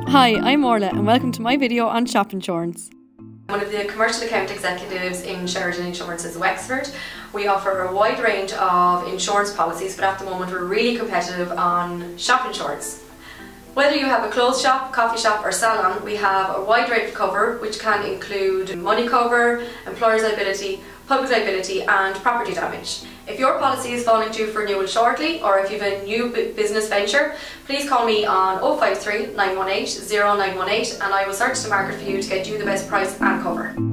Hi, I'm Orla and welcome to my video on shop insurance. I'm one of the commercial account executives in Sheridan Insurances, Wexford. We offer a wide range of insurance policies, but at the moment we're really competitive on shop insurance. Whether you have a clothes shop, coffee shop or salon, we have a wide range of cover which can include money cover, employer's liability, public liability and property damage. If your policy is falling due for renewal shortly, or if you have a new business venture, please call me on 053 918 0918 and I will search the market for you to get you the best price and cover.